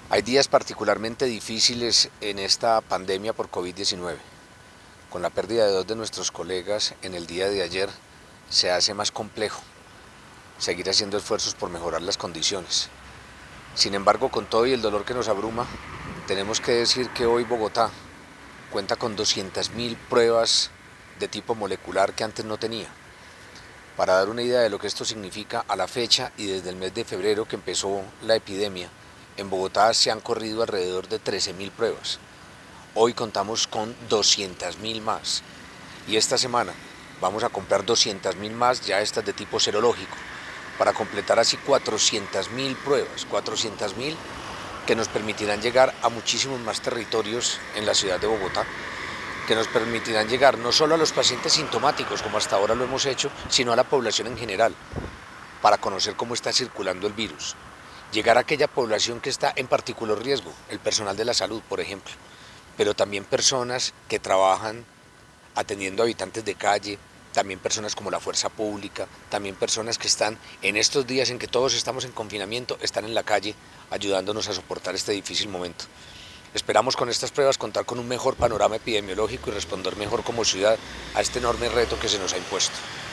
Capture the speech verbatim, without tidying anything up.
Hay días particularmente difíciles en esta pandemia por COVID diecinueve. Con la pérdida de dos de nuestros colegas en el día de ayer, se hace más complejo seguir haciendo esfuerzos por mejorar las condiciones. Sin embargo, con todo y el dolor que nos abruma, tenemos que decir que hoy Bogotá cuenta con doscientas mil pruebas de tipo molecular que antes no tenía. Para dar una idea de lo que esto significa, a la fecha y desde el mes de febrero que empezó la epidemia, en Bogotá se han corrido alrededor de trece mil pruebas. Hoy contamos con doscientas mil más. Y esta semana vamos a comprar doscientas mil más, ya estas de tipo serológico, para completar así cuatrocientas mil pruebas, cuatrocientas mil que nos permitirán llegar a muchísimos más territorios en la ciudad de Bogotá, que nos permitirán llegar no solo a los pacientes sintomáticos, como hasta ahora lo hemos hecho, sino a la población en general, para conocer cómo está circulando el virus. Llegar a aquella población que está en particular riesgo, el personal de la salud, por ejemplo, pero también personas que trabajan atendiendo a habitantes de calle, también personas como la fuerza pública, también personas que están en estos días en que todos estamos en confinamiento, están en la calle ayudándonos a soportar este difícil momento. Esperamos con estas pruebas contar con un mejor panorama epidemiológico y responder mejor como ciudad a este enorme reto que se nos ha impuesto.